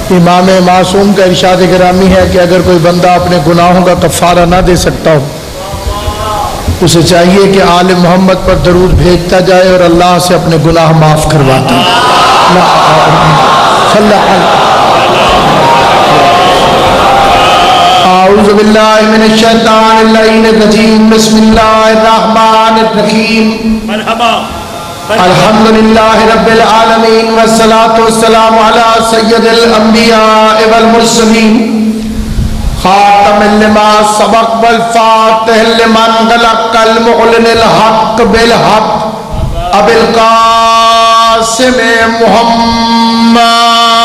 امام معصوم کا ارشاد گرامی ہے کہ اگر کوئی بندہ اپنے گناہوں کا کفارہ نہ دے سکتا ہو، اسے چاہیے کہ آل محمد پر درود بھیجتا جائے اور اللہ سے اپنے گناہ معاف کرواتا اعوذ باللہ من الشیطان اللعین الرجیم بسم اللہ الرحمن الرحیم مرحبا الحمدللہ رب العالمین والصلاة والسلام علی سید الانبیاء والمرسلین خاتم لما سبق والفاتح لمن غلق المعلن الحق بالحق ابو القاسم محمد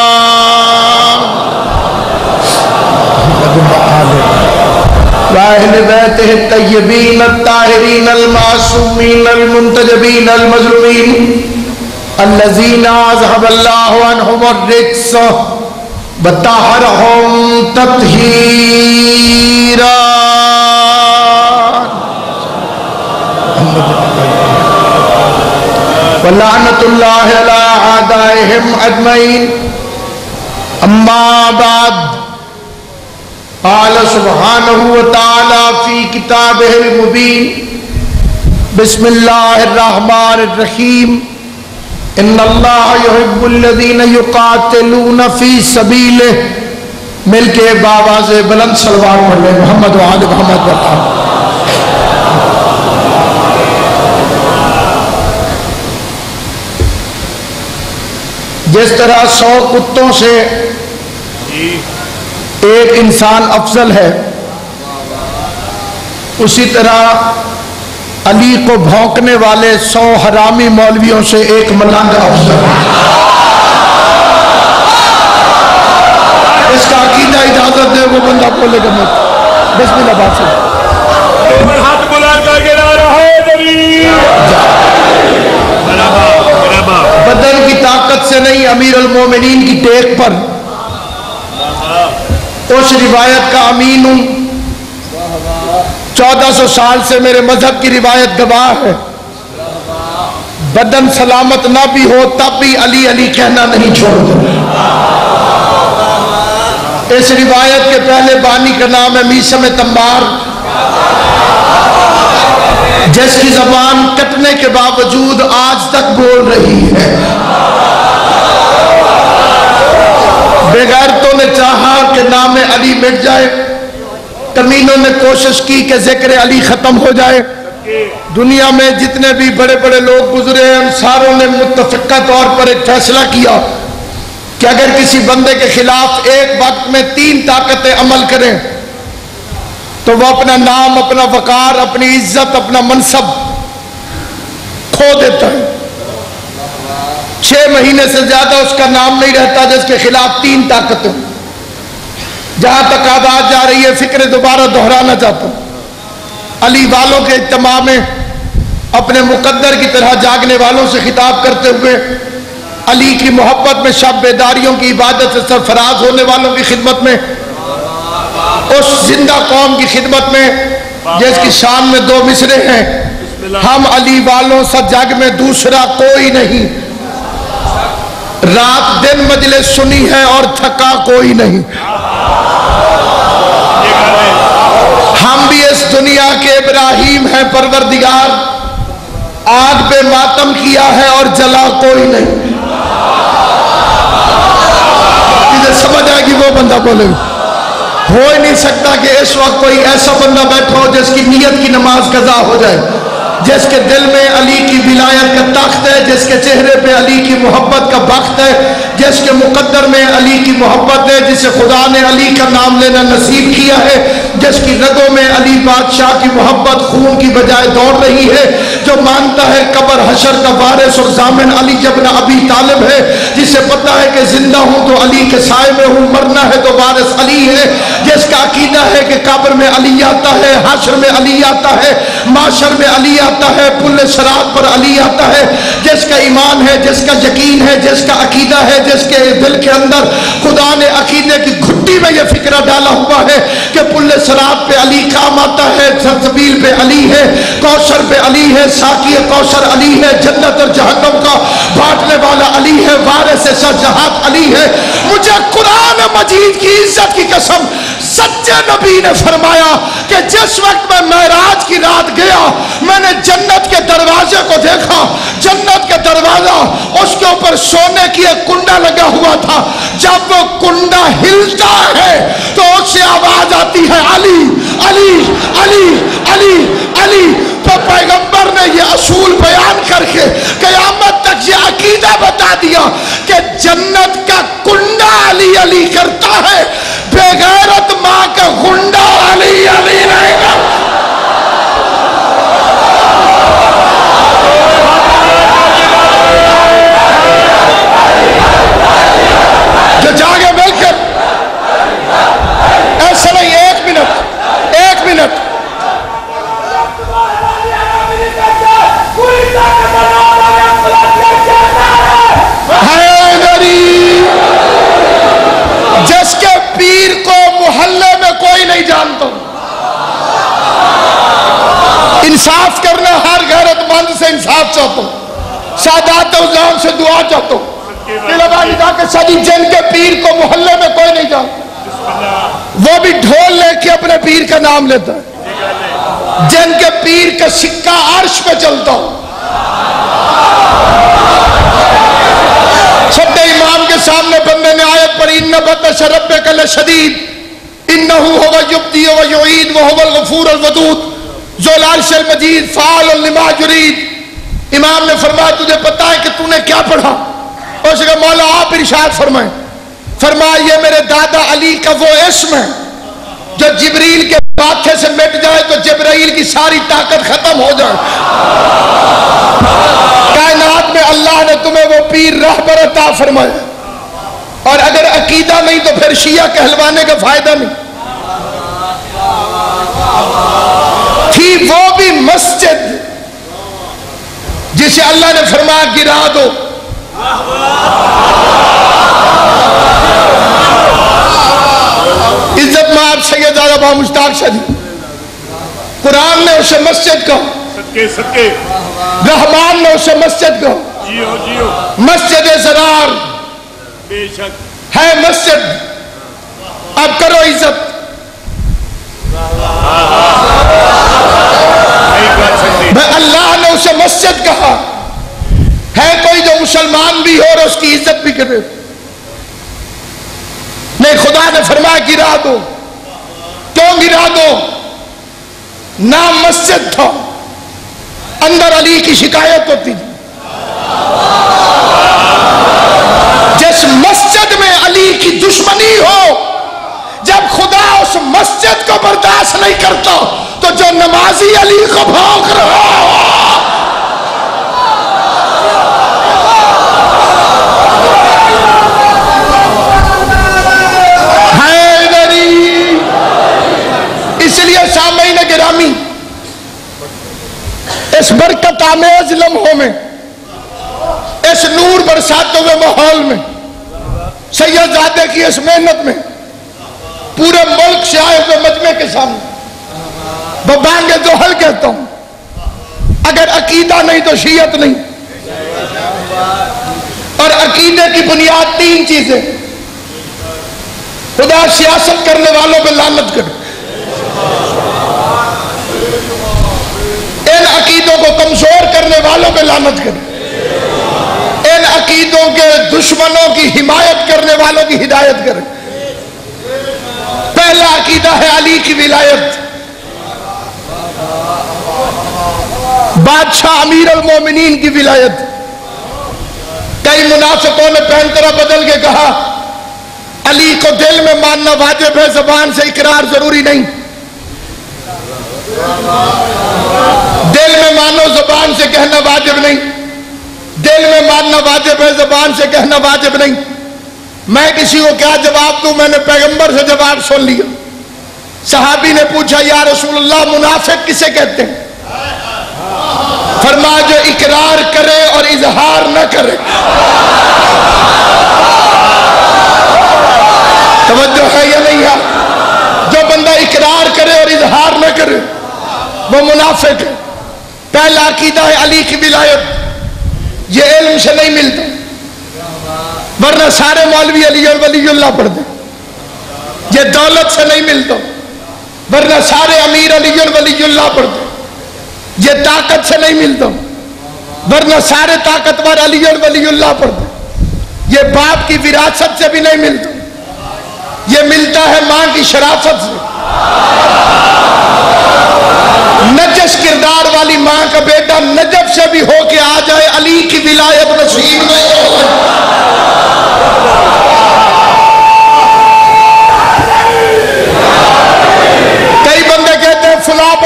واہل بیتہ الطیبین الطاہرین المعصومین المنتجبین المظلومین الذین اذهب اللہ عنہم الرجس وطہرہم تطہیرا ولعنۃ اللہ علی اعدائہم اجمعین اما بعد قال سبحانہ وتعالی فی کتابہ المبین بسم اللہ الرحمن الرحیم ان اللہ یحب الذین یقاتلون فی سبیلہ. مل کے بآواز بلند صلوات پڑھ لیں محمد و آل محمد وسلم. جس طرح 100 کتوں سے ایک انسان افضل ہے، اسی طرح علی کو بھونکنے والے 100 حرامی مولویوں سے ایک ملنگ افضل ہے. اس کا عقیدہ اجازت دے وہ بندہ بولے گا. میں بسم اللہ بات سے ہاتھ بلند کر کے نعرہ حیدری. بدن کی طاقت سے نہیں، امیر المومنین کی ٹیک پر اس روایت کا امین ہوں. 1400 سال سے میرے مذہب کی روایت گواہ ہے. بدن سلامت نہ بھی ہو تب بھی علی علی کہنا نہیں چھوڑتے. اس روایت کے پہلے بانی کا نام ہے میثم تمار، جس کی زبان کٹنے کے باوجود آج تک بول رہی ہے. بغیرتوں نے چاہا کہ نام علی مٹ جائے، کمینوں نے کوشش کی کہ ذکر علی ختم ہو جائے. دنیا میں جتنے بھی بڑے بڑے لوگ گزرے ہیں، ان ساروں نے متفقہ طور پر ایک فیصلہ کیا کہ اگر کسی بندے کے خلاف ایک وقت میں 3 طاقتیں عمل کریں تو وہ اپنا نام، اپنا وقار، اپنی عزت، اپنا منصب کھو دیتا ہے. 6 مہینے سے زیادہ اس کا نام نہیں رہتا جس کے خلاف 3 طاقتیں. جہاں تک آواز جا رہی ہے فکر دوبارہ دہرانا چاہتا ہوں. علی والوں کے اجتماع میں اپنے مقدر کی طرح جاگنے والوں سے خطاب کرتے ہوئے، علی کی محبت میں شب بیداریوں کی عبادت سے سرفراز ہونے والوں کی خدمت میں، اس زندہ قوم کی خدمت میں جس کی شان میں 2 مصرے ہیں: ہم علی والوں سا جگ میں دوسرا کوئی نہیں، رات دن مجلس سنی ہے اور تھکا کوئی نہیں. ہم بھی اس دنیا کے ابراہیم ہیں پروردگار، آگ پہ ماتم کیا ہے اور جلا کوئی نہیں. جسے سمجھ آئے گی وہ بندہ بولے. ہو ہی نہیں سکتا کہ اس وقت کوئی ایسا بندہ بیٹھا ہو جس کی نیت کی نماز قضا ہو جائے، جس کے دل میں علی کی ولایت کا تخت ہے، جس کے چہرے پہ علی کی محبت کا بخت ہے، جس کے مقدر میں علی کی محبت ہے، جسے خدا نے علی کا نام لینا نصیب کیا ہے، جس کی رگوں میں علی بادشاہ کی محبت خون کی بجائے دوڑ رہی ہے، جو مانتا ہے قبر حشر کا وارث اور ضامن علی ابن ابی طالب ہے، جسے پتہ ہے کہ زندہ ہوں تو علی کے سائے میں ہوں، مرنا ہے تو وارث علی ہے، جس کا عقیدہ ہے کہ قبر میں علی آتا ہے، حشر میں علی آتا ہے، معاشر میں علی آتا ہے، پل صراط پر علی آتا ہے، جس کا ایمان ہے، جس کا یقین ہے، جس کا عقیدہ ہے، جس کے دل کے اندر خدا نے عقیدے کی گھٹی میں یہ فکرہ ڈالا ہوا ہے کہ پل صراط پہ علی کام آتا ہے، سلسبیل پہ علی ہے، کوثر پہ علی ہے، ساقی کوثر علی ہے، جنت اور جہنم کا بانٹنے والا علی ہے، وارث شجاعت علی ہے۔ مجھے قرآن مجید کی عزت کی قسم سچے نبی نے فرمایا کہ جس وقت میں معراج کی رات گیا میں نے جنت کے دروازے کو دیکھا، جنت کے دروازہ اس کے اوپر سونے کی ایک کنڈا لگا ہوا تھا، جب وہ کنڈا ہلتا ہے تو اس سے آواز آتی ہے علی علی علی علی علی۔ تو پیغمبر نے یہ اصول بیان کر کے قیامت تک یہ عقیدہ بتا دیا کہ جنت کا کنڈا علی علی کرتا ہے، بے غیرت ماں کا کنڈا علی علی نہیں کرتا۔ جو جاگے مل کر ایسا نہیں، ایک منٹ جس کے پیر کو محلے میں کوئی نہیں جانتا، انصاف کرنا ہر غیرت مند سے انصاف چاہتا ہوں، سادات عظام سے دعا چاہتا ہوں جن کے پیر کو محلے میں کوئی نہیں جانتا، وہ بھی ڈھول لے کے اپنے پیر کا نام لیتا ہے، جن کے پیر کا سکہ عرش پہ چلتا ہو۔ چھٹے امام کے سامنے بندے نے آیت پڑھی ان بطش ربک لشدید انہ هو یبدی و یعید وهو الغفور الودود ذو العرش المجید فعال لما یرید۔ امام نے فرمایا تجھے پتا ہے کہ تو نے کیا پڑھا؟ اس نے کہا مولا آپ ارشاد فرمائیں۔ فرمایا یہ میرے دادا علی کا وہ اسم ہے جو جبریل کے ماتھے سے مٹ جائے تو جبرائیل کی ساری طاقت ختم ہو جائے۔ کائنات میں اللہ نے تمہیں وہ پیر رہبر عطا فرمایا، اور اگر عقیدہ نہیں تو پھر شیعہ کہلوانے کا فائدہ نہیں۔ تھی وہ بھی مسجد جسے اللہ نے فرمایا گرا دو، عزت مآب سید آبا مشتاق شاہ، قرآن نے اسے مسجد کہا، رحمان نے اسے مسجد کہا، مسجد زرار بے شک ہے مسجد۔ اب کرو عزت۔ اللہ نے اسے مسجد کہا، ہے کوئی جو مسلمان بھی ہو اور اس کی عزت بھی کرے؟ نہیں، خدا نے فرمایا گرا دو۔ کیوں گرا دو؟ نام مسجد تھا، اندر علی کی شکایت ہوتی تھی۔ جس مسجد میں علی کی دشمنی ہو، جب خدا اس مسجد کو برداشت نہیں کرتا تو جو نمازی علی کو بھونک رہا ہو، اس لیے سامعین گرامی، اس برکت آمیز لمحوں میں، اس نور برساتے ہوئے ماحول میں، سید زادے کی اس محنت میں، پورے ملک سے آئے ہوئے مجمع کے سامنے ببانگ زحل کہتا ہوں، اگر عقیدہ نہیں تو شیعت نہیں، اور عقیدے کی بنیاد تین چیزیں۔ خدا سیاست کرنے والوں پہ لعنت کرے، ان عقیدوں کو کمزور کرنے والوں پہ لعنت کرے، ان عقیدوں کے دشمنوں کی حمایت کرنے والوں کی ہدایت کرے۔ پہلا عقیدہ ہے علی کی ولایت، بادشاہ امیر المومنین کی ولایت۔ کئی منافقوں نے پینترا بدل کے کہا علی کو دل میں ماننا واجب ہے، زبان سے اقرار ضروری نہیں۔ دل میں مانو، زبان سے کہنا واجب نہیں۔ دل میں ماننا واجب ہے، زبان سے کہنا واجب نہیں۔ میں کسی کو کیا جواب دوں؟ میں نے پیغمبر سے جواب سن لیا۔ صحابی نے پوچھا یا رسول اللہ منافق کسے کہتے ہیں؟ فرمایا جو اقرار کرے اور اظہار نہ کرے۔ توجہ ہے یا نہیں ہے؟ جو بندہ اقرار کرے اور اظہار نہ کرے وہ منافق ہے۔ پہلا عقیدہ ہے علی کی ولایت، یہ علم سے نہیں ملتا، ورنہ سارے مولوی علی اور ولی اللہ پڑھتے، یہ دولت سے نہیں ملتا، ورنہ سارے امیر علی اور ولی اللہ پڑھتے، یہ طاقت سے نہیں ملتا، ورنہ سارے طاقتور علی اور ولی اللہ پڑھتے، یہ باپ کی وراثت سے بھی نہیں ملتا، یہ ملتا ہے ماں کی شرافت سے۔ نجس کردار والی ماں کا بیٹا نجف سے بھی ہو کے آ جائے، علی کی ولایت نصیب نہیں ہوگی۔ کئی بندے کہتے ہیں فلاں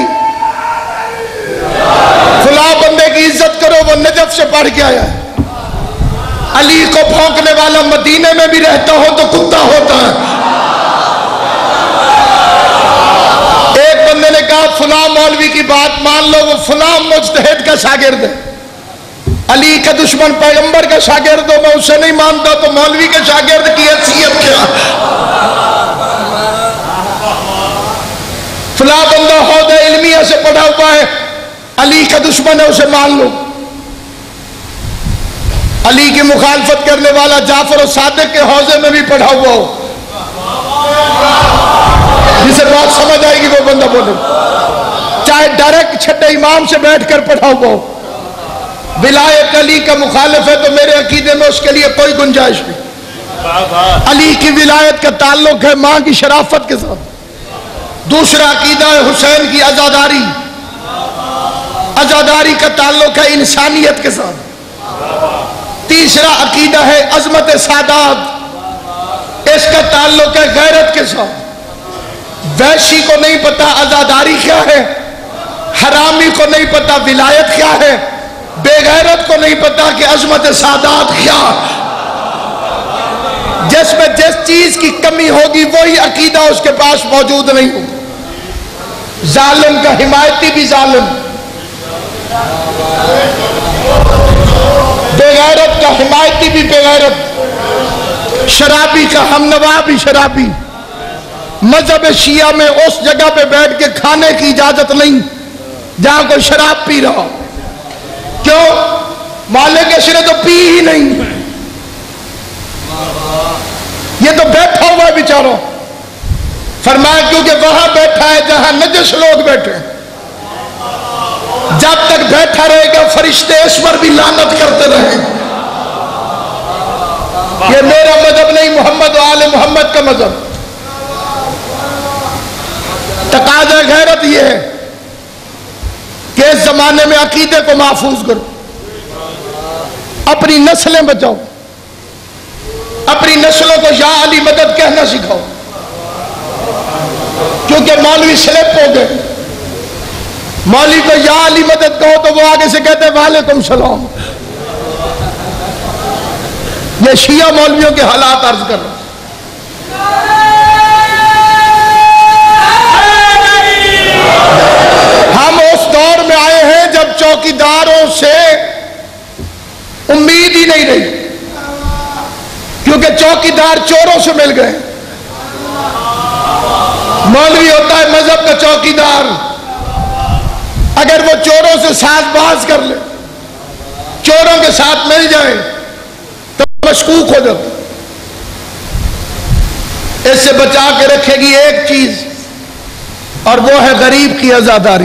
بندے کی عزت کرو، وہ نجف سے پڑھ کے آیا ہے۔ علی کو بھونکنے والا مدینے میں بھی رہتا ہو تو کتا ہوتا ہے۔ ایک بندے نے کہا فلاں مولوی کی بات مان لو، وہ فلاں مجتہد کا شاگرد ہے، علی کا دشمن پیغمبر کا شاگرد ہو، میں اسے نہیں مانتا تو مولوی کے شاگرد کی حیثیت کیا؟ فلاں بندہ عہدہ علمیہ سے پڑھا ہوا ہے، علی کا دشمن ہے، اسے مان لو۔ علی کی مخالفت کرنے والا جعفر و صادق کے حوزے میں بھی پڑھا ہوا ہو، جسے بات سمجھ آئے گی وہ بندہ بولے، چاہے ڈائریکٹ چھٹے امام سے بیٹھ کر پڑھا ہوا ہو، ولایت علی کا مخالف ہے تو میرے عقیدے میں اس کے لیے کوئی گنجائش نہیں۔ علی کی ولایت کا تعلق ہے ماں کی شرافت کے ساتھ۔ دوسرا عقیدہ ہے حسین کی عزاداری، عزاداری کا تعلق ہے انسانیت کے ساتھ۔ تیسرا عقیدہ ہے عظمت سادات، اس کا تعلق ہے غیرت کے ساتھ۔ وحشی کو نہیں پتا عزاداری کیا ہے، حرامی کو نہیں پتا ولایت کیا ہے، بے غیرت کو نہیں پتا کہ عظمت سادات کیا۔ جس میں جس چیز کی کمی ہوگی وہی عقیدہ اس کے پاس موجود نہیں ہوگا۔ ظالم کا حمایتی بھی ظالم، بے غیرت کا حمایتی بھی بے غیرت، شرابی کا ہمنوا بھی شرابی۔ مذہب شیعہ میں اس جگہ پہ بیٹھ کے کھانے کی اجازت نہیں جہاں کوئی شراب پی رہا، کیوں؟ مالک اس نے تو پی ہی نہیں، یہ تو بیٹھا ہوا ہے بیچارہ۔ فرمایا کیونکہ وہاں بیٹھا ہے جہاں نجس لوگ بیٹھے، جب تک بیٹھا رہے گا فرشتے اس پر بھی لعنت کرتے رہیں۔ یہ میرا مذہب نہیں، محمد و آل محمد کا مذہب۔ تقاضا غیرت یہ ہے کہ اس زمانے میں عقیدے کو محفوظ کرو، اپنی نسلیں بچاؤ، اپنی نسلوں کو یا علی مدد کہنا سکھاؤ، کیونکہ مولوی سلپ ہو گئے۔ مولوی کو یا علی مدد کہو تو وہ آگے سے کہتے ہیں وعلیکم السلام۔ یہ شیعہ مولویوں کے حالات عرض کر رہا ہوں۔ ہم اس دور میں آئے ہیں جب چوکیداروں سے امید ہی نہیں رہی، کیونکہ چوکیدار چوروں سے مل گئے۔ مولوی ہوتا ہے مذہب کا چوکیدار، اگر وہ چوروں سے ساز باز کر لے، چوروں کے ساتھ مل جائے تو مشکوک ہو جاتا۔ اس سے بچا کے رکھے گی ایک چیز، اور وہ ہے غریب کی عزاداری۔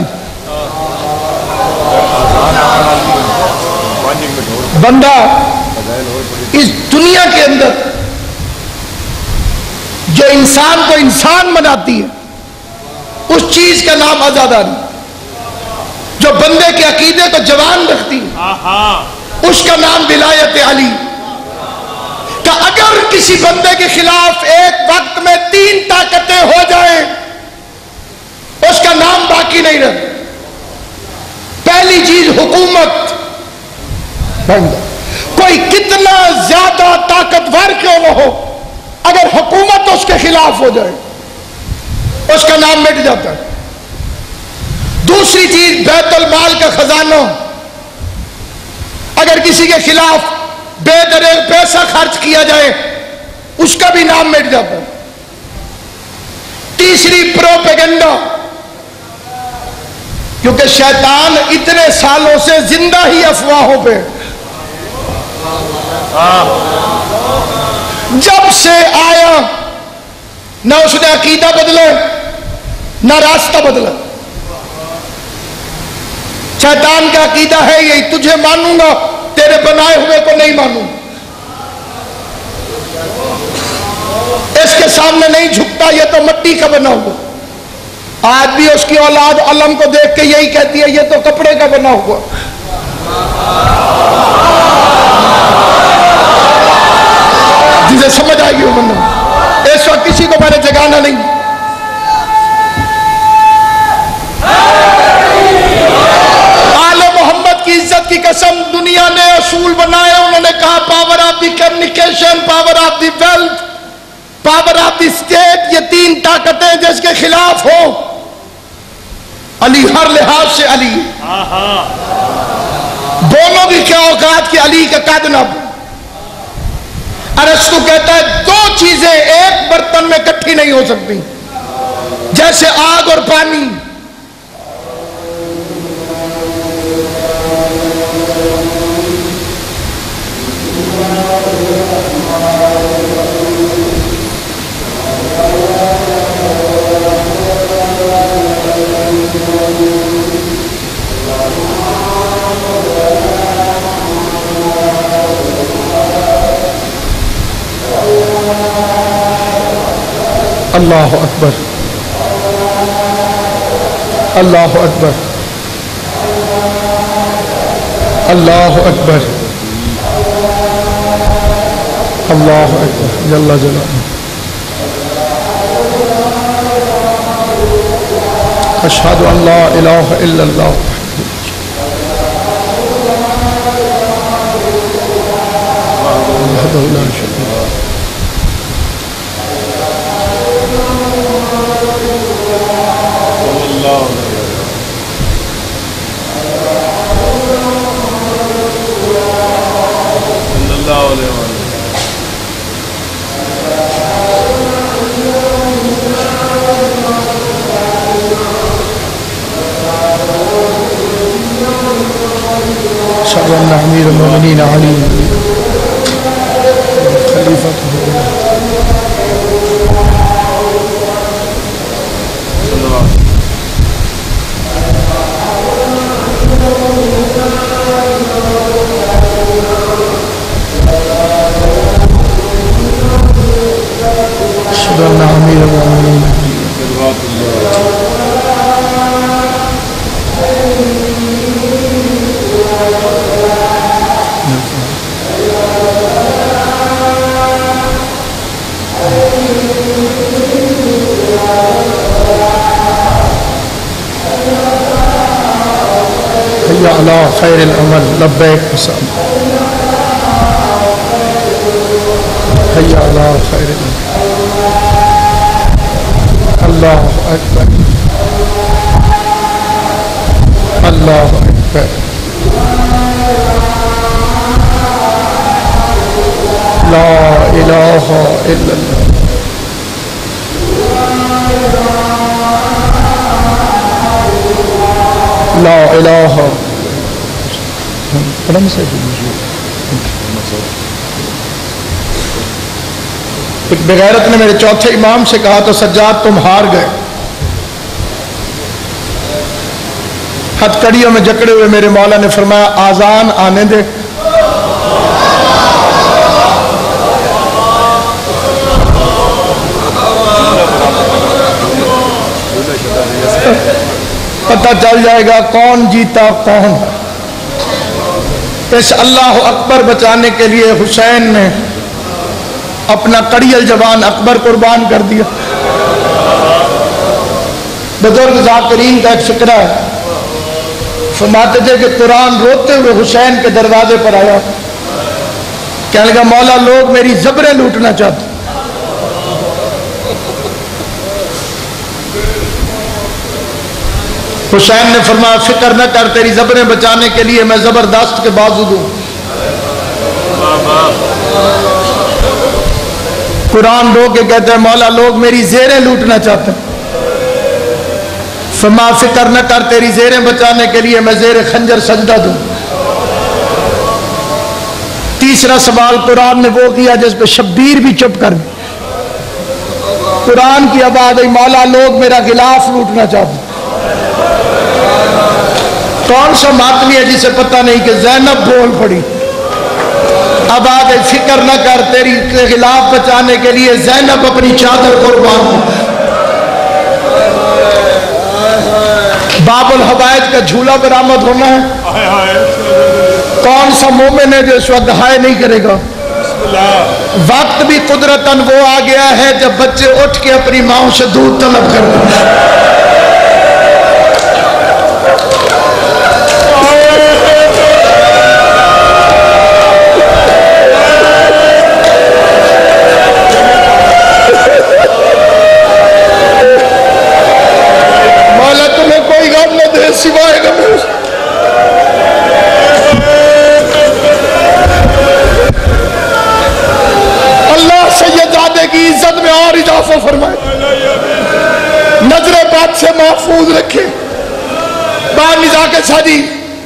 بندہ اس دنیا کے اندر جو انسان کو انسان بناتی ہے اس چیز کا نام عزاداری، جو بندے کے عقیدے کو جوان رکھتی ہے اس کا نام ولایت علی۔ کہ اگر کسی بندے کے خلاف ایک وقت میں 3 طاقتیں ہو جائیں اس کا نام باقی نہیں رہتا۔ پہلی چیز حکومت، کوئی کتنا زیادہ طاقتور کیوں نہ ہو، اگر حکومت اس کے خلاف ہو جائے اس کا نام مٹ جاتا ہے۔ دوسری چیز بیت المال کا خزانہ، اگر کسی کے خلاف بے دریغ پیسہ خرچ کیا جائے اس کا بھی نام مٹ جاتا ہے۔ تیسری پروپیگنڈا، کیونکہ شیطان اتنے سالوں سے زندہ ہی افواہوں پہ، جب سے آیا نہ اس نے عقیدہ بدلا نہ راستہ بدلا. شیطان کا عقیدہ ہے یہی, تجھے مانوں گا تیرے بنائے ہوئے کو نہیں مانوں, اس کے سامنے نہیں جھکتا, یہ تو مٹی کا بنا ہوا. آج بھی اس کی اولاد علم کو دیکھ کے یہی کہتی ہے یہ تو کپڑے کا بنا ہوا. جسے سمجھ آئے گی وہ بندہ, اس وقت کسی کو میں نے جگانا نہیں. آل محمد کی عزت کی قسم, دنیا نے اصول بنائے, انہوں نے کہا power of the communication, power of the wealth, power of the state, یہ تین طاقتیں جس کے خلاف ہو. علی ہر لحاظ سے علی, دونوں بھی کیا اوقات کی علی کا قد نہ. ارسطو کہتا ہے دو چیزیں ایک برتن میں اکٹھی نہیں ہو سکتی, جیسے آگ اور پانی. اللہ اکبر, اللہ اکبر, اللہ اکبر, اللہ اکبر, جل جلالہ. اشہد ان لا الہ الا اللہ وحدہ لا شریک له. أشهد أن أمير المؤمنين علي خليفته أشهد أن أمير المؤمنين حي على خير العمل لبيك حسام حي على خير العمل. الله أكبر الله أكبر لا إله إلا الله. لا الہ. ایک بغیرت نے میرے چوتھے امام سے کہا تو سجاد تم ہار گئے. ہتھکڑیوں میں جکڑے ہوئے میرے مولا نے فرمایا آذان آنے دے. پتہ چل جائے گا کون جیتا کون. اس اللہ اکبر بچانے کے لیے حسین نے اپنا کڑیل جوان اکبر قربان کر دیا. بزرگ ذاکرین کا ایک فقرہ ہے, فرماتے تھے کہ قرآن روتے ہوئے حسین کے دروازے پر آیا, کہنے لگا مولا لوگ میری زبریں لوٹنا چاہتے. حسین نے فرمایا فکر نہ کر, تیری زبریں بچانے کے لیے میں زبردست کے بازو دوں. قرآن رو کے کہتے ہیں مولا لوگ میری زیریں لوٹنا چاہتے ہیں. فرمایا فکر نہ کر, تیری زیریں بچانے کے لیے میں زیر خنجر سجدہ دوں. تیسرا سوال قرآن نے وہ کیا جس پہ شبیر بھی چپ کر گئے. قرآن کی آواز ہے مولا لوگ میرا غلاف لوٹنا چاہتے. کون سا ماتمی ہے جسے پتہ نہیں کہ زینب بول پڑی. اب آگے فکر نہ کر، تیری غلاف بچانے کے لیے زینب اپنی چادر قربان کی. باب الحوائج کا جھولا برآمد ہونا ہے. کون سا مومن ہے جو اس وقت ہائے نہیں کرے گا؟ وقت بھی قدرتاً وہ آ گیا ہے جب بچے اٹھ کے اپنی ماؤں سے دودھ طلب کرتے ہیں. مولا تمہیں کوئی غم نہ دے سوائے غم. اللہ سیدزادے کی عزت میں اور اضافہ فرمائے، نظر بد سے محفوظ رکھے. بعد نزاکت شادی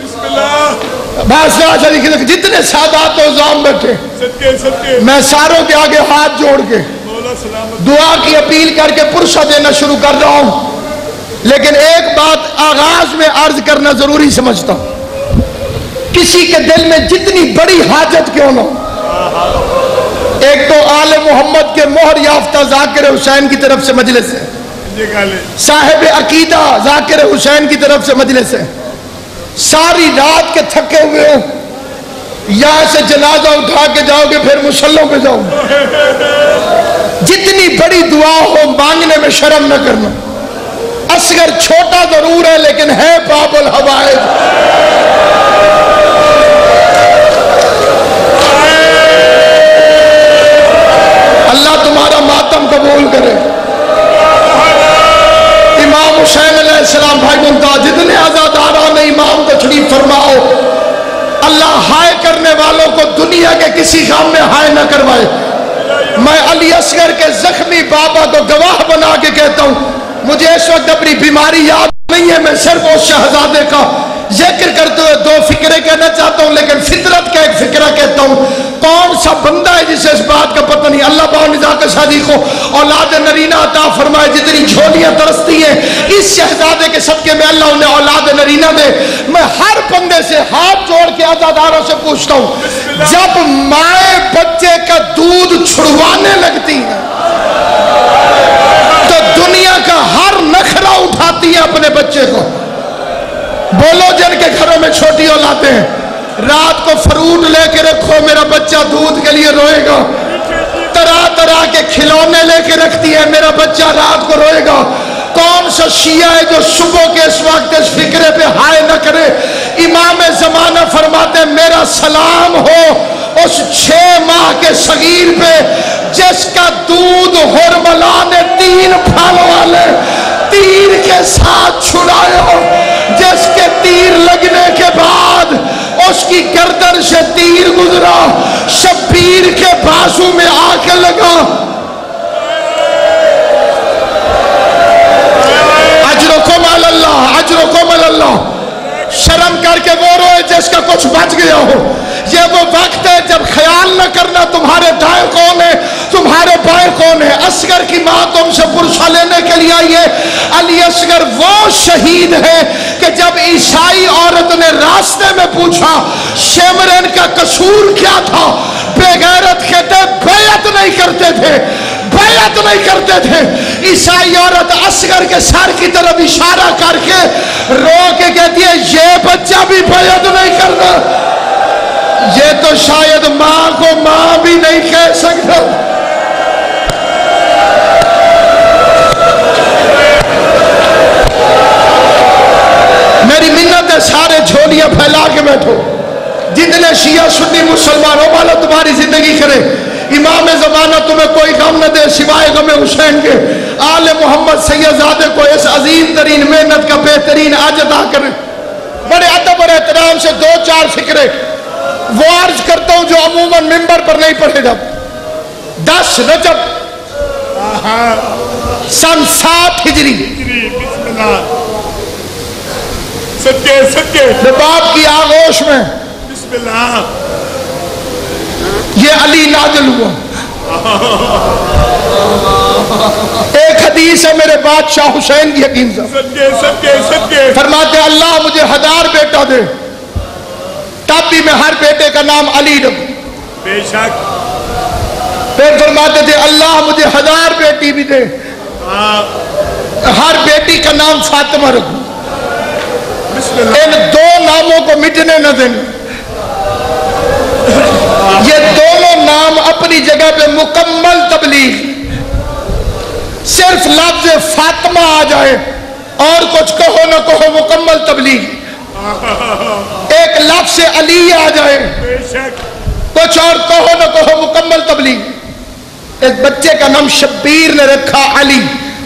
جتنے سادات و عظام بیٹھے، میں ساروں کے آگے ہاتھ جوڑ کے دعا کی اپیل کر کے پرسہ دینا شروع کر رہا ہوں. لیکن ایک بات آغاز میں عرض کرنا ضروری سمجھتا ہوں. کسی کے دل میں جتنی بڑی حاجت کیوں نہ، ایک تو آل محمد کے مہر یافتہ ذاکر حسین کی طرف سے مجلس ہے، صاحب عقیدہ ذاکر حسین کی طرف سے مجلس ہے. ساری رات کے تھکے ہوئے ہو، یہاں سے جنازہ اٹھا کے جاؤ گے پھر مصلوں پہ جاؤ. جتنی بڑی دعا ہو مانگنے میں شرم نہ کرنا. اصغر چھوٹا ضرور ہے لیکن ہے باب الحوائج. اللہ تمہارا ماتم قبول کرے. امام حسین علیہ السلام بھائی ممتاز جتنے عزاداران امام تشریف فرماؤ. اللہ ہائے کرنے والوں کو دنیا کے کسی غم میں ہائے نہ کروائے. میں علی اصغر کے زخمی بابا کو گواہ بنا کے کہتا ہوں، مجھے اس وقت اپنی بیماری یاد نہیں ہے. میں صرف اس شہزادے کا ذکر کرتے ہوئے دو فکرے کہنا چاہتا ہوں، لیکن فطرت کا ایک فکرہ کہتا ہوں. کون سا بندہ ہے جسے اس بات کا پتہ نہیں؟ اللہ با نزاکت شادی کو اولاد نرینہ عطا فرمائے. جتنی جھولیاں ترستی ہیں اس شہزادے کے صدقے میں اللہ انہیں اولاد نرینہ دے. میں ہر بندے سے ہاتھ جوڑ کے عزاداروں سے پوچھتا ہوں، جب مائیں بچے کا دودھ چھڑوانے لگتی ہیں تو دنیا کا ہر نخرہ اٹھاتی ہے اپنے بچے کو. بولو جن کے گھروں میں چھوٹی اولادیں ہیں، رات کو فروٹ لے کے رکھو، میرا بچہ دودھ کے لیے روئے گا. طرح طرح کے کھلونے لے کے رکھتی ہے، میرا بچہ رات کو روئے گا. کون سا شیعہ ہے جو صبح کے اس وقت اس فکرے پہ ہائے نہ کرے؟ امام زمانہ فرماتے ہیں میرا سلام ہو اس 6 ماہ کے صغیر پہ جس کا دودھ حرملا نے 3 پھل والے تیر کے ساتھ چھڑائے ہو، جس کے تیر لگنے کے بعد اس کی گردن سے تیر گزرا، شبیر کے بازو میں آ کے لگا. اجرکم علی اللہ، اجرکم علی اللہ. شرم کر کے وہ روئے جس کا کچھ بچ گیا ہو. یہ وہ وقت ہے جب خیال نہ کرنا تمہارے دائیں کون ہے تمہارے بائیں کون ہے. اصغر کی ماں تم سے پرسہ لینے کے لیے آئی ہے. علی اصغر وہ شہید ہے کہ جب عیسائی عورت نے راستے میں پوچھا شمرن کا قصور کیا تھا، بے غیرت کہتے بیعت نہیں کرتے تھے، بیعت نہیں کرتے تھے. عیسائی عورت اصغر کے سر کی طرف اشارہ کر کے رو کے کہتی ہے یہ بچہ بھی بیعت نہیں کرنا. یہ تو شاید ماں کو ماں بھی نہیں کہہ سکتا. میری منت ہے سارے جھولیاں پھیلا کے بیٹھو. جتنے شیعہ سنی مسلمان ہو والا تمہاری زندگی کرے. امام زمانہ تمہیں کوئی غم نہ دے سوائے غم حسین کے. آل محمد سیدزادے کو اس عظیم ترین محنت کا بہترین اجر عطا کرے. بڑے ادب اور احترام سے 2-4 فکرے وہ عرض کرتا ہوں جو عموماً ممبر پر نہیں پڑھے جب. 10 رجب سن 7 ہجری رباب کی آغوش میں یہ علی نازل ہوا. ایک حدیث ہے میرے بادشاہ حسین کی حکیم صاحب فرماتے ہیں اللہ مجھے 1000 بیٹا دے تب بھی میں ہر بیٹے کا نام علی رکھوں. بے شک. پھر فرماتے تھے اللہ مجھے 1000 بیٹی بھی دے ہر بیٹی کا نام فاطمہ رکھوں. ان 2 ناموں کو مٹنے نہ دیں. یہ دونوں نام اپنی جگہ پہ مکمل تبلیغ. صرف لفظ فاطمہ آ جائے اور کچھ کہو نہ کہو مکمل تبلیغ. ایک لفظ علی آ جائے کچھ اور کہو نہ کہو مکمل تبلیغ. ایک بچے کا نام شبیر نے رکھا علی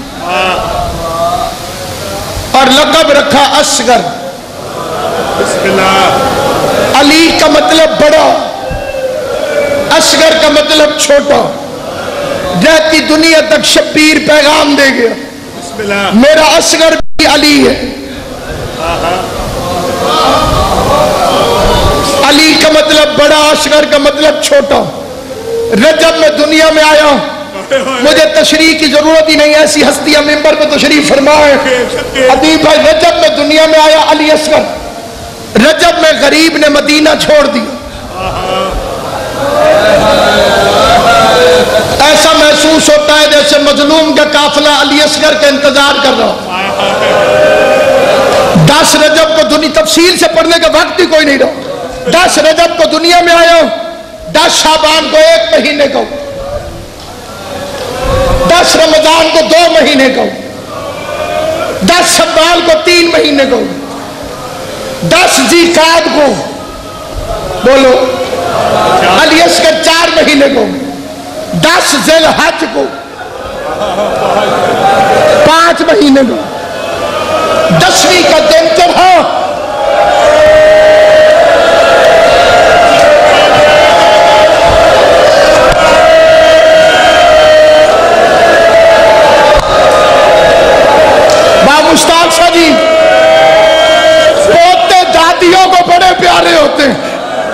اور لقب رکھا اصغر. علی کا مطلب بڑا, اصغر کا مطلب چھوٹا. رہتی دنیا تک شبیر پیغام دے گیا میرا اصغر بھی علی ہے. علی کا مطلب بڑا, اصغر کا مطلب چھوٹا. رجب میں دنیا میں آیا, مجھے تشریح کی ضرورت ہی نہیں, ایسی ہستیاں منبر پہ تشریف فرمائے. ادیب بھائی رجب میں دنیا میں آیا علی اصغر. رجب میں غریب نے مدینہ چھوڑ دیا. ایسا محسوس ہوتا ہے جیسے مظلوم کا قافلہ علی اصغر کا انتظار کر رہا. 10 رجب کو دنیا تفصیل سے پڑھنے کا وقت ہی کوئی نہیں رہا. 10 رجب کو دنیا میں آیا, 10 شعبان کو 1 مہینے کو, 10 رمضان کو 2 مہینے کو, 10 شوال کو 3 مہینے کو, 10 ذیقعد کو بولو علی اصغر 4 مہینے کو, 10 ذی الحج کو 5 مہینے کو, 10ویں کا دن چڑھا مشتاق شاہ جی. پوتے دادیوں کو بڑے پیارے ہوتے ہیں.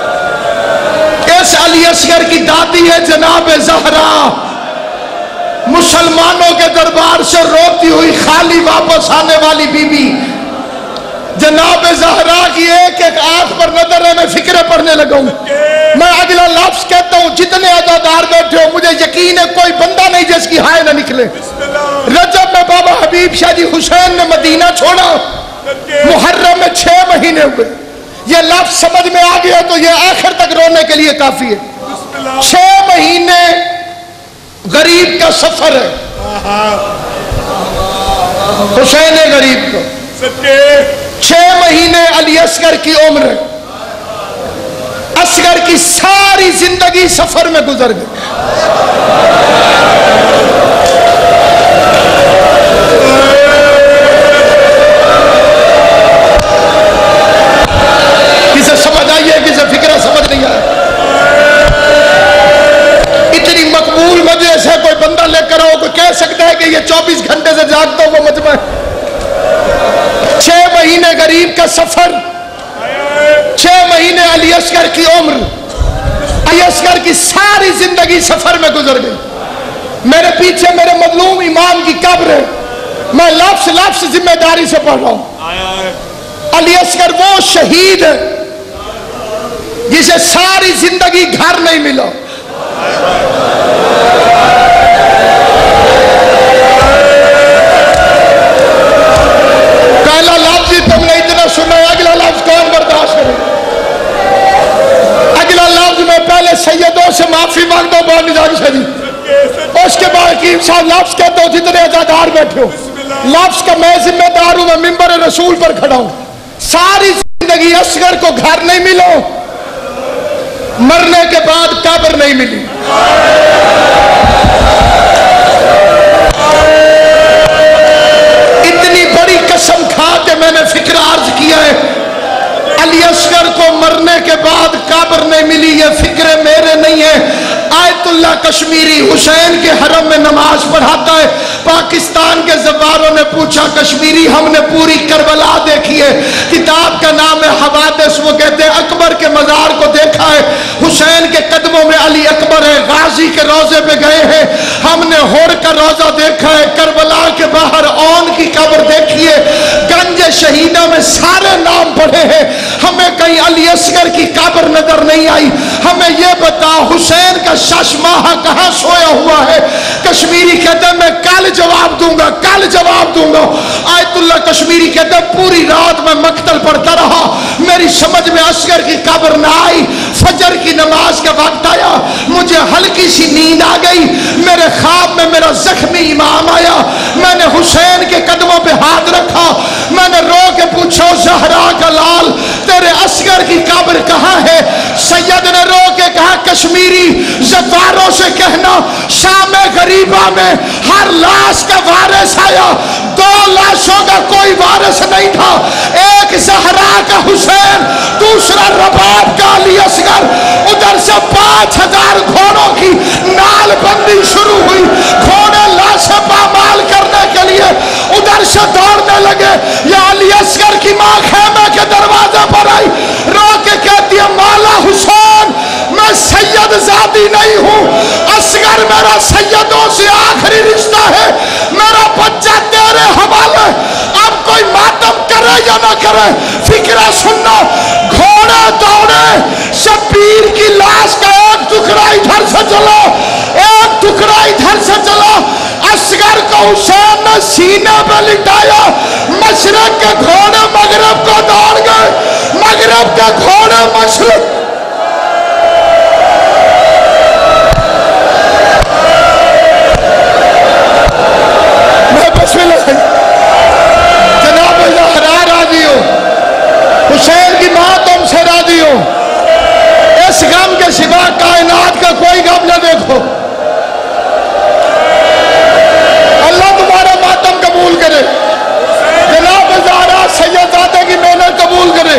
اس علی اصغر کی دادی ہے جناب زہرا, مسلمانوں کے دربار سے روتی ہوئی خالی واپس آنے والی بی بی. جناب زہرا کی ایک ایک آنکھ پر نظر ہے. میں فکرے پڑھنے لگا ہوں. میں اگلا لفظ کہتا ہوں جتنے عزادار بیٹھے ہو مجھے یقین ہے کوئی بندہ نہیں جس کی ہائے نہ نکلے. رجب میں بابا حبیب شاہ جی حسین نے مدینہ چھوڑا, محرم میں 6 مہینے ہوئے. یہ لفظ سمجھ میں آ گیا تو یہ آخر تک رونے کے لیے کافی ہے. 6 مہینے غریب کا سفر ہے. حسین غریب کو 6 مہینے علی اصغر کی عمر ہے. اصغر کی ساری زندگی سفر میں گزر گئی. کسے سمجھ آئیے کسے فکرہ سمجھ نہیں آئے. اتنی مقبول مجلس ہے, کوئی بندہ لے کر آؤ, کوئی کہہ سکتا ہے کہ یہ 24 گھنٹے سے جاگتا ہوں وہ مجمع. 6 مہینے غریب کا سفر, 6 مہینے علی اصغر کی عمر. علی اصغر کی ساری زندگی سفر میں گزر گئی. میرے پیچھے میرے مظلوم امام کی قبر ہے, میں لفظ لفظ ذمہ داری سے پڑھ رہا ہوں. علی اصغر وہ شہید ہے جسے ساری زندگی گھر نہیں ملا. پہلا لفظ ہی تم نے اتنا سنا, اگلا لفظ کون برداشت کرے. اگلا لفظ میں پہلے سیدوں سے معافی مانگتا ہوں بہت نظام سے جی, اس کے بعد حکیم صاحب لفظ کہتا ہوں جتنے عزادار بیٹھے ہو. لفظ کا میں ذمہ دار ہوں, میں منبر رسول پر کھڑا ہوں. ساری زندگی اصغر کو گھر نہیں ملا, مرنے کے بعد قبر نہیں ملی. اتنی بڑی قسم کھا کے میں نے فکر عرض کیا ہے, علی اصغر کو مرنے کے بعد قبر نہیں ملی. یہ فکر میرے نہیں ہے. آیت اللہ کشمیری حسین کے حرم میں نماز پڑھاتا ہے. پاکستان کے زواروں نے پوچھا کشمیری ہم نے پوری کربلا دیکھی ہے, کتاب کا نام ہے حوادث. وہ کہتے ہیں اکبر کے مزار کو دیکھا ہے, حسین کے قدموں میں علی اکبر کے روزے پہ گئے ہیں، ہم نے ہور کا روزہ دیکھا ہے، کربلا کے باہر اون کی قبر دیکھی ہے، گنج شہیدہ میں سارے نام پڑھے ہیں، ہمیں کہیں علی اصغر کی قبر نظر نہیں آئی۔ ہمیں یہ بتا حسین کا شش ماہ کہاں سویا ہوا ہے؟ کشمیری کہتے ہیں میں کل جواب دوں گا، کل جواب دوں گا۔ آیت اللہ کشمیری کہتے ہیں پوری رات میں مقتل پڑھتا رہا، میری سمجھ میں اصغر کی قبر نہ آئی۔ فجر کی نماز کا وقت آیا، مجھے ہلکی سی نیند آ گئی، میرے خواب میں میرا زخمی امام آیا، میں نے حسین کے قدموں پہ ہاتھ رکھا، میں نے رو کے پوچھا زہرا کا لال تیرے اصغر کی قبر کہاں ہے؟ سید نے رو کے کہا کشمیری زفاروں سے کہنا شام غریبہ میں ہر لاش کا وارث آیا، 2 لاشوں کا کوئی وارث نہیں تھا، ایک زہرا کا حسین، دوسرا رباب کا علی اصغر۔ ادھر سے 5000 گھوڑوں کی نال بندی شروع ہوئی، گھوڑے لاشیں پامال کرنے کے لیے ادھر سے دوڑنے لگے۔ یا علی اصغر کی ماں خیمے کے دروازے پر آئی، رو کے کہتی ہے مولا حسین میں سید زادی نہیں ہوں، اصغر میرا سیدوں سے آخری رشتہ ہے، میرا بچہ تیرے حوالے، اب کوئی ماتم کرے یا نہ کرے فکرہ سننا۔ گھوڑے دوڑے، شبیر کی لاش کا ایک ٹکڑا ادھر سے چلا، ایک ٹکڑا ادھر سے چلا، اصغر کو حسین نے سینے پہ لٹایا، مشرق کے گھوڑے مغرب کو دوڑ گئے، مغرب کے گھوڑے مشرق۔ میں بسم اللہ جناب زہرا راضی ہو، حسین کی ماں تم سے راضی ہو، اس غم کے سوا کائنات کا کوئی غم نہ دیکھو۔ اللہ تمہارا ماتم قبول کرے، جناب زہرا سیدزادے کی محنت قبول کرے۔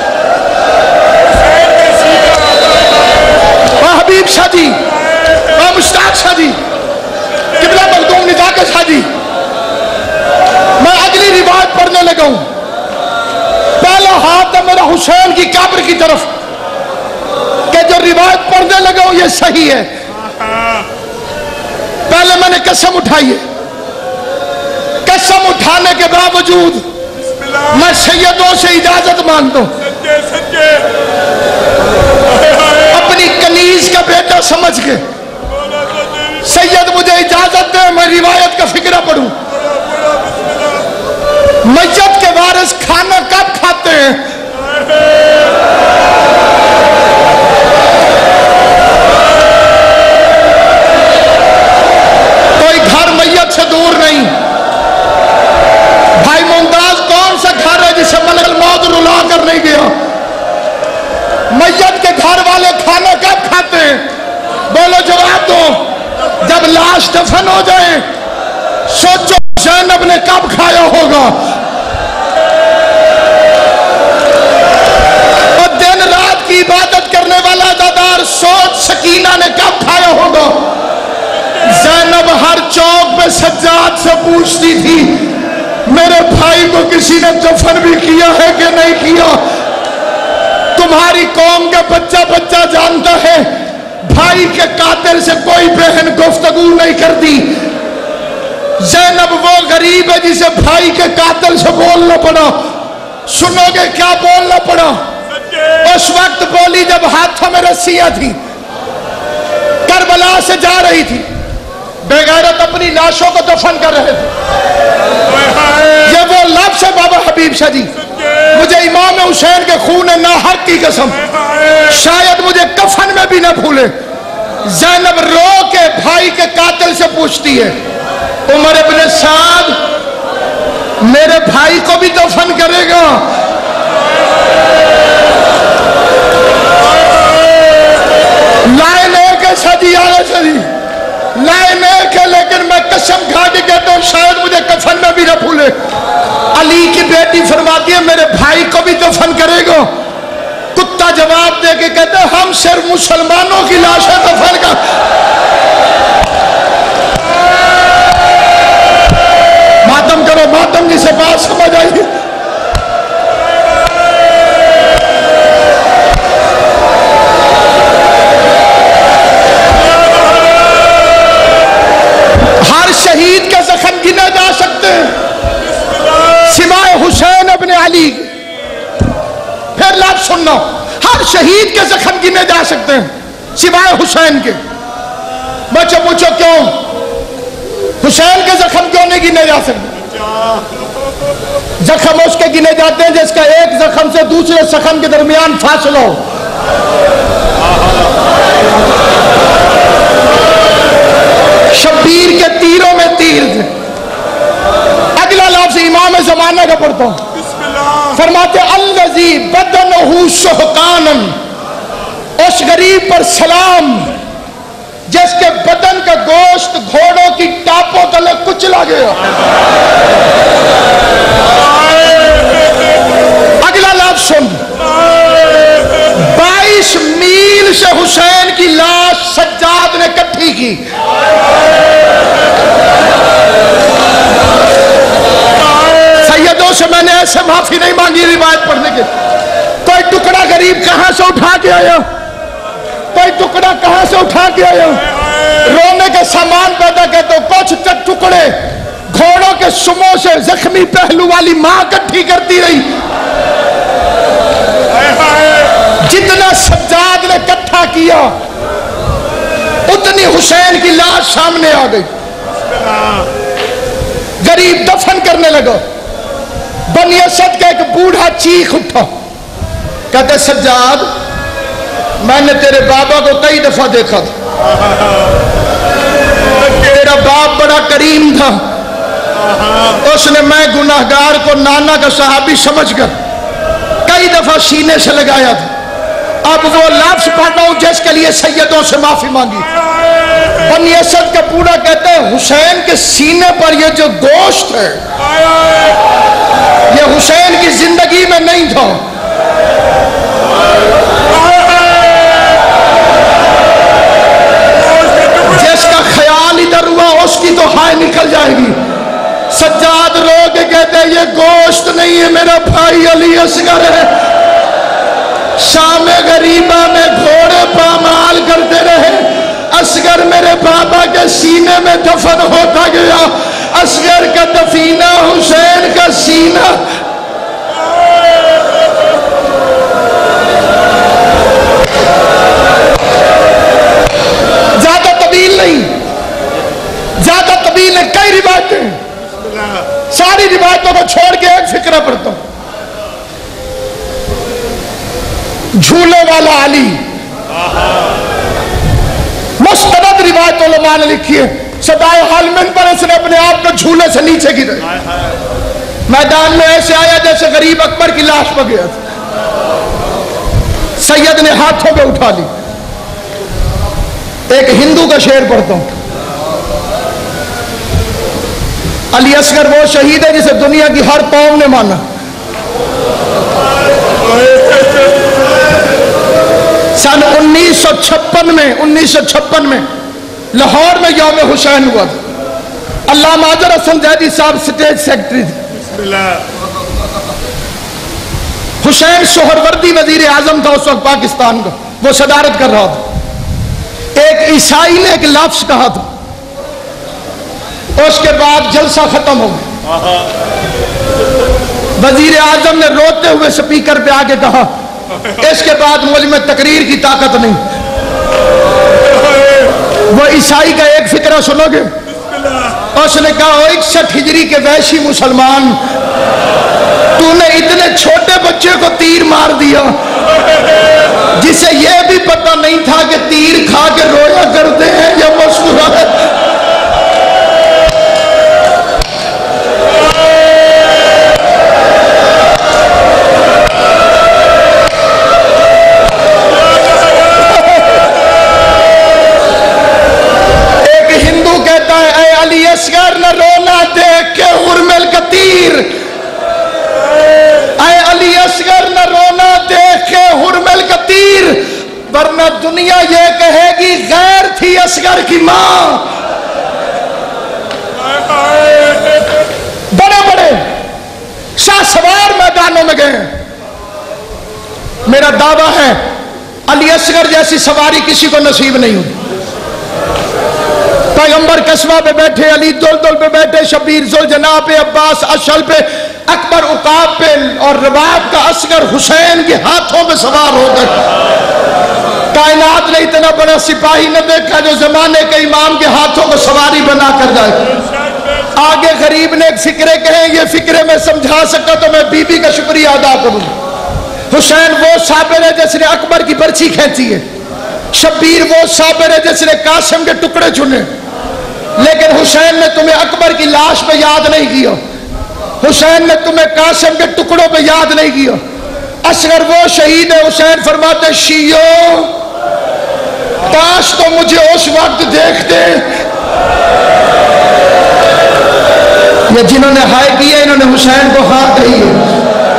حبیب شاہ جی، مشتاق شاہ جی، قبلہ مخدوم نزاکت شاہ جی، میں اگلی روایت پڑھنے لگا ہوں۔ پہلا ہاتھ ہے میرا حسین کی قبر کی طرف کہ جو روایت پڑھنے لگا ہوں یہ صحیح ہے۔ پہلے میں نے قسم اٹھائی ہے، قسم اٹھانے کے باوجود میں سیدوں سے اجازت مانگتا ہوں، اپنی کنیز کا بیٹا سمجھ کے سید مجھے اجازت دے میں روایت کا فکرہ پڑھوں۔ میت کے وارث کھانا کب کھاتے ہیں؟ کوئی گھر میت سے دور نہیں۔ بھائی ممتاز کون سا گھر ہے جسے ملک الموت رلا کر نہیں گیا؟ میت کے گھر والے کھانا کب کھاتے ہیں؟ بولو جواب دو۔ جب لاش دفن ہو جائے، سوچو زینب نے کب کھایا ہوگا، اور دن رات کی عبادت کرنے والا عزادار سوچ سکینہ نے کب کھایا ہوگا۔ زینب ہر چوک پہ سجاد سے پوچھتی تھی میرے بھائی کو کسی نے دفن بھی کیا ہے کہ نہیں کیا؟ تمہاری قوم کا بچہ بچہ جانتا ہے بھائی کے قاتل سے کوئی بہن گفتگو نہیں کرتی۔ زینب وہ غریب ہے جسے بھائی کے قاتل سے بولنا پڑا۔ سنو گے کیا بولنا پڑا؟ اس وقت بولی جب ہاتھوں میں رسیاں تھی، کربلا سے جا رہی تھی، بے غیرت اپنی لاشوں کو دفن کر رہے تھے۔ یہ وہ لفظ ہے بابا حبیب شاہ جی، مجھے امام حسین کے خون ناحق کی قسم، شاید مجھے کفن میں بھی نہ بھولے۔ زینب رو کے بھائی کے قاتل سے پوچھتی ہے عمر ابن سعد میرے بھائی کو بھی دفن کرے گا؟ لائن ایک ہے سجی آگے سجی، لائن ایک ہے، لیکن میں قسم کھا کے کہتا ہوں شاید مجھے کفن میں بھی نہ بھولے۔ علی کی بیٹی فرماتی ہے میرے بھائی کو بھی دفن کرے گا؟ کتا جواب دے کے کہتے ہیں ہم صرف مسلمانوں کی لاشیں دفن کر۔ ماتم کرو، ماتم جسے بات سمجھ آئی۔ شہید کے زخم گنے جا سکتے ہیں سوائے حسین ابن علی. پھر لفظ سننا, ہر شہید کے زخم گنے جا سکتے ہیں سوائے حسین کے. بچے پوچھو کیوں؟ حسین کے زخم کیوں نہیں گنے جا سکتے؟ زخم اس کے گنے جاتے ہیں جس کا ایک زخم سے دوسرے زخم کے درمیان فاصلہ ہو. شبیر کے تیروں میں تیر تھے. اگلا لفظ امام زمانہ کا پڑھتا ہوں, فرماتے الذی بدنہ شہقانا, اس غریب پر سلام جس کے بدن کا گوشت گھوڑوں کی ٹاپوں تلے کچلا گیا. اگلا لفظ سن, 22 میل سے حسین کی لاش سجاد نے کٹھی کی. سیدوں سے میں نے ایسے معافی نہیں مانگی روایت پڑھنے کے. کوئی ٹکڑا غریب کہاں سے اٹھا کے آیا, کوئی ٹکڑا کہاں سے اٹھا کے آیا, رونے کے سامان پیدا کرتے کچھ ٹکڑے گھوڑوں کے سموں سے زخمی پہلو والی ماں کٹھی کرتی رہی. جتنا سجاد نے کٹھا کیا اتنی حسین کی لاش سامنے آ گئی. غریب دفن کرنے لگا. بنی اسد کا ایک بوڑھا چیخ اٹھا, کہتے سجاد میں نے تیرے بابا کو کئی دفعہ دیکھا تھا, تیرا باپ بڑا کریم تھا, اس نے میں گناہگار کو نانا کا صحابی سمجھ کر کئی دفعہ سینے سے لگایا تھا. اب وہ لفظ پڑھ رہا ہوں جس کے لیے سیدوں سے معافی مانگی. بنی اسد کا بوڑھا کہتا ہے حسین کے سینے پر یہ جو گوشت ہے یہ حسین کی زندگی میں نہیں تھا. جس کا خیال ادھر ہوا اس کی تو ہائے نکل جائے گی. سجاد رو کے کہتے ہیں یہ گوشت نہیں ہے, میرا بھائی علی اصغر ہے. شام غریبہ میں گھوڑے پامال کرتے رہے, اصغر میرے بابا کے سینے میں دفن ہوتا گیا. اصغر کا دفینہ حسین کا سینہ. زیادہ طویل نہیں, زیادہ طویل نہیں, کئی روایتیں, ساری روایتوں کو چھوڑ کے ایک فکرہ پڑھتا ہوں. جھولے والا علی, مستند روایت علماء نے لکھی ہے. صدائے حالمن پر اس نے اپنے آپ کو جھولے سے نیچے گرے, میدان میں ایسے آیا جیسے غریب اکبر کی لاش پہ گیا تھا. سید نے ہاتھوں پہ اٹھا لی. ایک ہندو کا شعر پڑھتا ہوں. علی اصغر وہ شہید ہے جسے دنیا کی ہر قوم نے مانا. سن 1956 میں لاہور میں یوم حسین ہوا تھا. علامہ اظہر حسن زیدی صاحب سٹیج سیکرٹری تھے. حسین سہروردی وزیر اعظم تھا اس وقت پاکستان کا, وہ صدارت کر رہا تھا. ایک عیسائی نے ایک لفظ کہا تھا, اس کے بعد جلسہ ختم ہو گیا. وزیر اعظم نے روتے ہوئے سپیکر پہ آ کے کہا اس کے بعد مجھ میں تقریر کی طاقت نہیں. وہ عیسائی کا ایک فکرہ سنو گے. اس نے کہا 61 ہجری کے وحشی مسلمان, تو نے اتنے چھوٹے بچے کو تیر مار دیا جسے یہ بھی پتہ نہیں تھا کہ تیر کھا کے رویا کرتے ہیں یا مسکراتے. اصغر نہ رونا دیکھ کے حرمل کا تیر, اے علی اصغر نہ رونا دیکھ کے حرمل کا تیر, ورنہ دنیا یہ کہے گی غیر تھی اصغر کی ماں. بڑے بڑے شاہ سوار میدانوں میں گئے. میرا دعویٰ ہے علی اصغر جیسی سواری کسی کو نصیب نہیں ہوئی. پیغمبر کسوہ پہ بیٹھے، علی دلدل پہ بیٹھے، شبیر ذوالجناح پہ، عباس اشل پہ، اکبر عقاب پہ، اور رباب کا اصغر حسین کے ہاتھوں پہ سوار ہو کر کائنات نے اتنا بڑا سپاہی نہ دیکھا جو زمانے کے امام کے ہاتھوں کو سواری بنا کر جائے۔ آگے غریب نے ایک فکرے کہیں، یہ فکرے میں سمجھا سکتا تو میں بی بی کا شکریہ ادا کروں۔ حسین وہ صابر ہے جس نے اکبر کی برچی کھینچی ہے، شبیر وہ صابر ہے جس نے قاسم کے ٹکڑے چنے، لیکن حسین نے تمہیں اکبر کی لاش پہ یاد نہیں کیا، حسین نے تمہیں قاسم کے ٹکڑوں پہ یاد نہیں کیا۔ اصغر وہ شہید ہے، حسین فرماتے شیعو کاش تو مجھے اس وقت دیکھتے، یہ جنہوں نے ہائے کیا انہوں نے حسین کو ہاں کہی ہے۔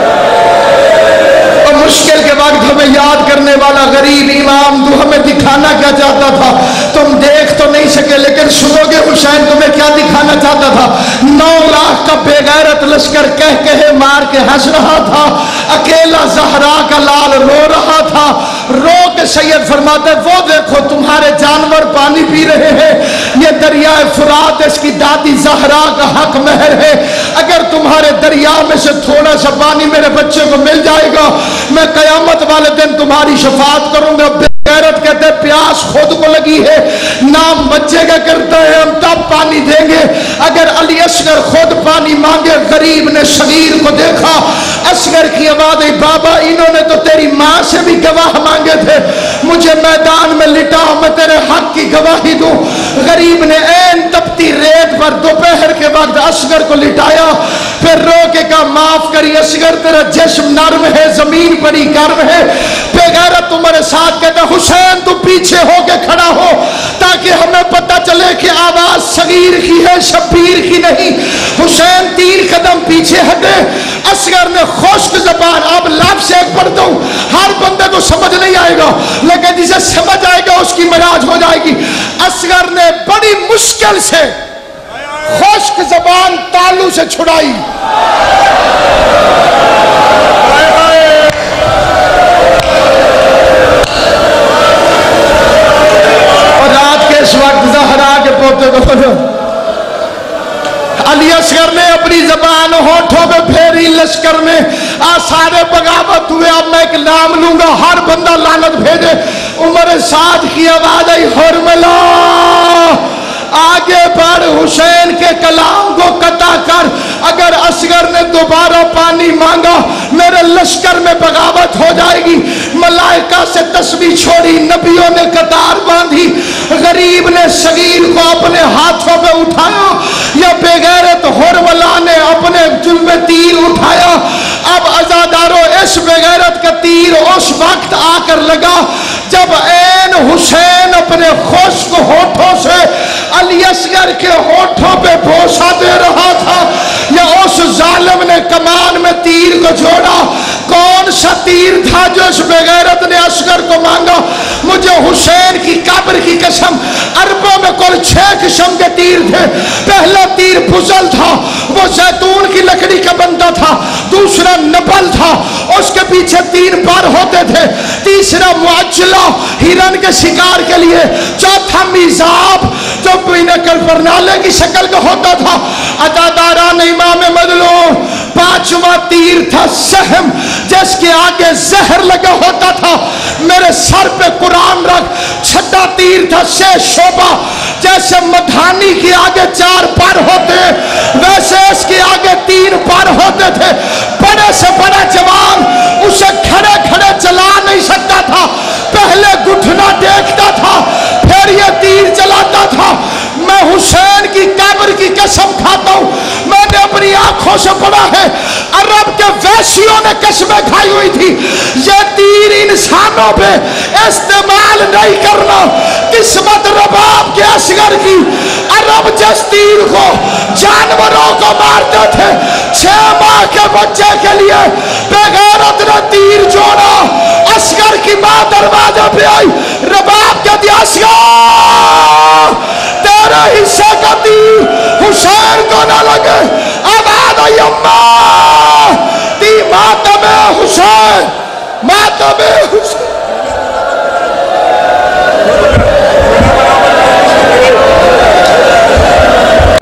اور مشکل کے وقت ہمیں یاد کرنے والا غریب امام تو ہمیں دکھانا کیا چاہتا تھا، تم دیکھ تو نہیں سکے لیکن سنو گے حسین تمہیں کیا دکھانا چاہتا تھا؟ 9 لاکھ کا بے غیرت لشکر کہے مار کے ہنس رہا تھا، اکیلا زہرا کا لال رو رہا تھا، رو کے سید فرماتے وہ دیکھو تمہارے جانور پانی پی رہے ہیں، یہ دریائے فرات اس کی دادی زہرا کا حق مہر ہے، اگر تمہارے دریا میں سے تھوڑا سا پانی میرے بچے کو مل جائے گا میں قیامت والے دن تمہاری شفاعت کروں گا۔ غیرت کہتے پیاس خود کو لگی ہے، نام بچے کا کرتا ہے ہم تب پانی دیں گے، اگر علی اصغر خود پانی مانگے۔ غریب نے صغیر کو دیکھا، اصغر کی آواز ہے بابا انہوں نے تو تیری ماں سے بھی گواہ مانگے تھے، مجھے میدان میں لٹا میں تیرے حق کی گواہی دوں۔ غریب نے عین تپتی ریت پر دوپہر کے وقت اصغر کو لٹایا، پھر رو کے کہا معاف کری اصغر تیرا جسم نرم ہے زمین بڑی گرم ہے۔ بے غیرت تمہارے ساتھ کہتا حسین تو پیچھے ہو کے کھڑا ہو تاکہ ہمیں پتہ چلے کہ آواز صغیر کی ہے شبیر کی نہیں۔ حسین 3 قدم پیچھے ہٹے، اصغر نے خشک زبان، اب لفظ ایک پڑھ دوں ہر بندے کو سمجھ نہیں آئے گا لیکن جسے سمجھ آئے گا اس کی معراج ہو جائے گی۔ اصغر نے بڑی مشکل سے خشک زبان تالو سے چھڑائی، اور رات کے اس وقت زہرا کے پوتے کو علی اصغر نے اپنی زبان ہونٹوں پہ پھیری، لشکر میں آثار بغاوت ہوئے۔ اب میں ایک نام لوں گا ہر بندہ لعنت بھیجے۔ عمر سعد کی آواز آئی حرملا آگے بڑھ، حسین کے کلام کو قطع کر، اگر اصغر نے دوبارہ پانی مانگا میرے لشکر میں بغاوت ہو جائے گی۔ ملائکہ سے تسبیح چھوڑی، نبیوں نے قطار باندھی، غریب نے صغیر کو اپنے ہاتھوں پہ اٹھایا، یا بے غیرت حرملا نے اپنے جلوے تیر اٹھایا۔ اب عزادارو اس بے غیرت کا تیر اس وقت آ کر لگا جب عین حسین اپنے خشک ہونٹوں سے علی اصغر کے ہونٹوں پہ بوسہ دے رہا تھا، یا اس ظالم نے کمان میں تیر کو جوڑا۔ کون سا تیر تھا جو اس بے غیرت نے اصغر کو مانگا؟ مجھے حسین کی قبر کی قسم، عربوں میں کل 6 قسم کے تیر تھے۔ پہلا تیر بزل تھا، وہ زیتون کی لکڑی کا بنتا تھا، دوسرا نبل تھا اس کے پیچھے 3 پر ہوتے تھے، تیسرا معجلہ ہرن کے شکار کے لیے، چوتھا میزاب جو بینکل پر نالے کی شکل کا ہوتا تھا، عزاداران امام مظلوم۔ 5واں تیر تھا سہم جس کے آگے زہر لگا ہوتا تھا، میرے سر پہ قرآن رکھ۔ 6واں تیر تھا شعبہ، جیسے مدھانی کے آگے 4 پر ہوتے ویسے اس کے آگے 3 پر ہوتے تھے۔ بڑے سے بڑا جوان اسے کھڑے کھڑے چلا نہیں سکتا تھا، پہلے گھٹنا دیکھتا تھا پھر یہ تیر چلاتا تھا۔ میں حسین کی قبر کی قسم کھاتا ہوں، میں نے اپنی آنکھوں سے پڑھا ہے، عرب کے ویشیوں نے قسمیں کھائی ہوئی تھی یہ تیر انسانوں پہ استعمال نہیں کرنا۔ قسمت رباب کے اصغر کی، عرب جس تیر کو جانوروں کو مارتے تھے 6 ماہ کے بچے کے لیے بے غیرت نے تیر جوڑا۔ اصغر کی ماں دروازہ پہ آئی، رباب کے دیا اصغر تیرے حصے کا تیر حسین کو نہ لگے۔ آباد آئی اماں دی ماتم حسین، ماتم حسین۔